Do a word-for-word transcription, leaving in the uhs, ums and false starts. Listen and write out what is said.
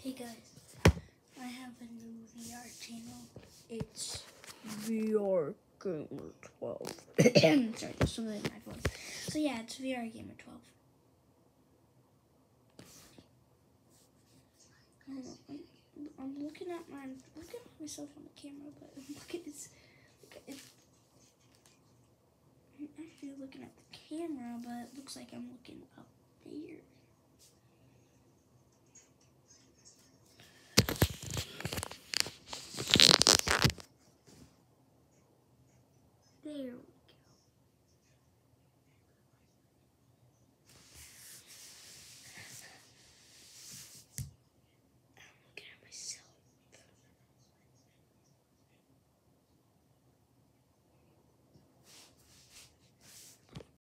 Hey guys, I have a new V R channel. It's V R Gamer twelve. Sorry, there's something in my voice. So yeah, it's V R Gamer twelve. I'm, I'm, I'm looking at my, I'm looking at myself on the camera, but look at this. Look at it. I'm actually looking at the camera, but it looks like I'm looking up.